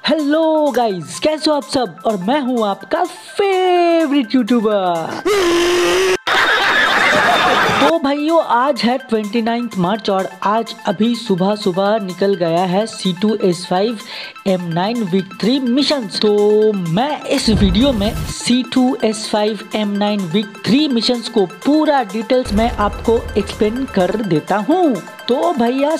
Hello guys, कैसे हो आप सब। और मैं हूं आपका फेवरेट यूट्यूबर। तो भाइयों, आज है 29 मार्च और आज अभी सुबह सुबह निकल गया है C2S5 M9 वीक 3 मिशन। तो मैं इस वीडियो में C2S5 M9 वीक 3 मिशन को पूरा डिटेल्स में आपको एक्सप्लेन कर देता हूँ। तो भैया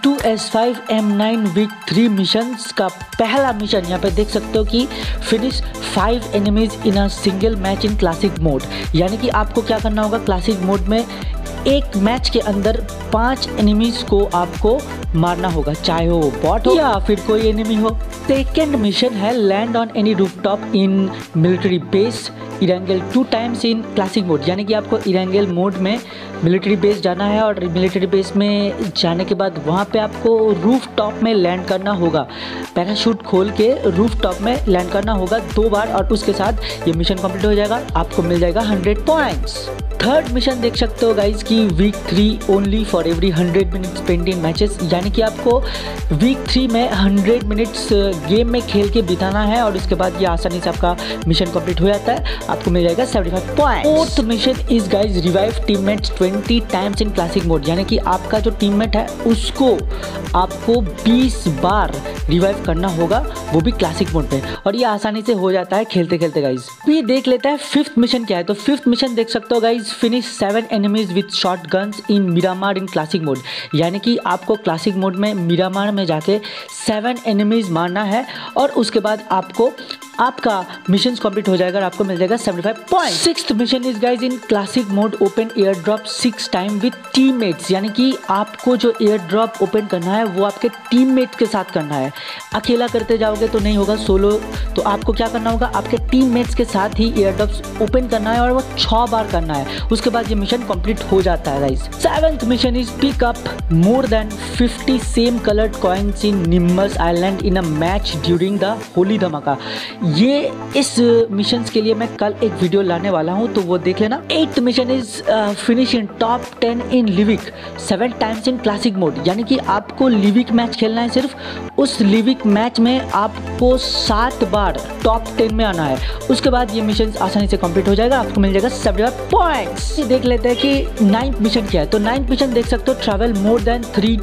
C2S5 M9 वीक 3 मिशन का पहला मिशन यहाँ पे देख सकते हो कि finish 5 enemies in a single match in classic mode. यानी कि आपको क्या करना होगा, क्लासिक मोड में एक मैच के अंदर 5 एनिमीज को आपको मारना होगा, चाहे वो बॉट हो या फिर कोई एनिमी हो। सेकेंड मिशन है land on any rooftop in military base Erangel 2 times in classic mode. यानी कि आपको इरेंगल मोड में मिलिट्री बेस जाना है और मिलिट्री बेस में जाने के बाद वहाँ पे आपको रूफ टॉप में लैंड करना होगा। पैराशूट खोल के रूफ टॉप में लैंड करना होगा 2 बार और उसके साथ ये मिशन कंप्लीट हो जाएगा, आपको मिल जाएगा 100 पॉइंट्स। थर्ड मिशन देख सकते हो गाइज की week 3 only for every 100 minutes spend in matches. यानी कि आपको वीक 3 में 100 मिनट्स गेम में खेल के बिताना है और उसके बाद ये आसानी से आपका मिशन कंप्लीट हो जाता है, आपको मिल जाएगा 75 point. Fourth mission is guys revive teammates 20 times in classic mode. यानी कि आपका जो टीममेट है उसको आपको 20 बार रिवाइव करना होगा, वो भी क्लासिक मोड पे, और ये आसानी से हो जाता है खेलते खेलते गाइज। भी देख लेते हैं फिफ्थ मिशन क्या है। तो फिफ्थ मिशन देख सकते हो guys, finish 7 enemies with short guns in Miramar in classic mode. यानी कि आपको क्लासिक मोड में मिरामार में जाके 7 एनिमीज मारना है और उसके बाद आपको आपका मिशन कंप्लीट हो जाएगा और आपको मिल जाएगा 75 point. Sixth mission is guys in classic mode open air drop 6 time with teammates. यानी कि आपको जो एयर ड्रॉप ओपन करना है वो आपके टीममेट के साथ करना है। अकेला करते जाओगे तो नहीं होगा, सोलो। तो आपको क्या करना होगा, आपके टीममेट्स के साथ ही एयर ड्रॉप ओपन करना है और वो 6 बार करना है, उसके बाद ये मिशन कंप्लीट हो जाता है guys. Seventh mission is pick up more than 50 same coloured coins in Nimbus island in a match during the Holi Dhamaka. ये इस मिशन के लिए मैं कल एक वीडियो लाने वाला हूं, तो वो देख लेना। 8th mission is finish in top 10 in Livik 7 times in classic mode. यानी कि आपको लिविक मैच खेलना है, सिर्फ उस लिविक मैच में आपको 7 बार टॉप 10 में आना है, उसके बाद ये मिशन आसानी से कंप्लीट हो जाएगा, आपको मिल जाएगा 75 पॉइंट्स। देख लेते हैं कि 9th मिशन क्या है। तो 9th मिशन देख सकते हो, travel more than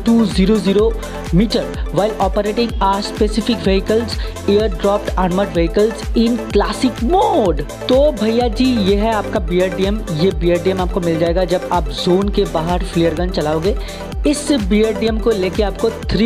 3200 metre while operating a specific vehicles air dropped armoured vehicles in classic mode. तो भैया जी ये है आपका BRDM। ये BRDM आपको मिल जाएगा जब आप जोन के बाहर फ्लेयर गन चलाओगे। इस BRDM को लेके आपको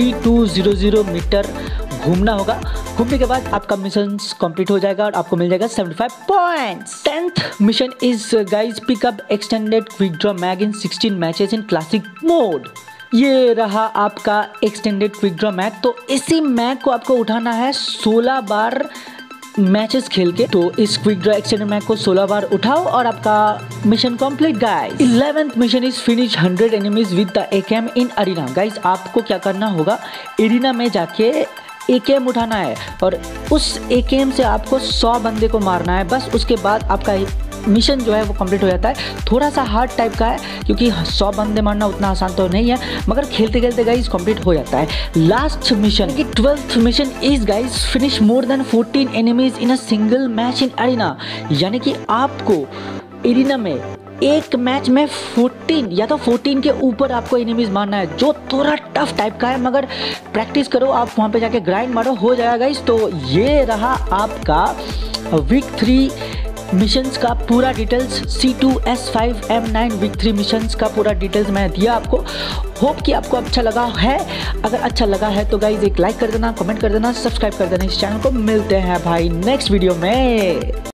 3200 मीटर घूमना होगा। घूमने के बाद आपका मिशन कंप्लीट हो जाएगा और आपको मिल जाएगा 75 points. 10th mission is guys pick up extended quick draw mag in 16 matches in classic mode. ये रहा आपका एक्सटेंडेड क्विक ड्रॉ मैग। तो इसी मैग को आपको उठाना है 16 बार मैचेस खेल के। तो इस क्विक ड्रॉ एक्सटेंडेड मैग को 16 बार उठाओ और आपका mission complete guys. 11th mission is finish 100 enemies with the AKM in arena. Guys आपको क्या करना होगा, एरिना में जाके AKM उठाना है और उस AKM से आपको 100 बंदे को मारना है, बस। उसके बाद आपका मिशन जो है वो कंप्लीट हो जाता है। थोड़ा सा हार्ड टाइप का है क्योंकि 100 बंदे मारना उतना आसान तो नहीं है, मगर खेलते खेलते गाइस कंप्लीट हो जाता है। लास्ट मिशन की 12th mission is guys finish more than 14 enemies in a single match in arena. यानी कि आपको एरिना में एक मैच में 14 या तो 14 के ऊपर आपको एनिमीज मारना है, जो थोड़ा टफ टाइप का है, मगर प्रैक्टिस करो, आप वहाँ पे जाके ग्राइंड मारो, हो जाएगा गाइस। तो ये रहा आपका वीक 3 मिशंस का पूरा details. C2S5 M9 week 3 missions का पूरा डिटेल्स मैं दिया आपको। होप कि आपको अच्छा लगा है। अगर अच्छा लगा है तो गाइज एक लाइक कर देना, कमेंट कर देना, सब्सक्राइब कर देना इस चैनल को। मिलते हैं भाई नेक्स्ट वीडियो में।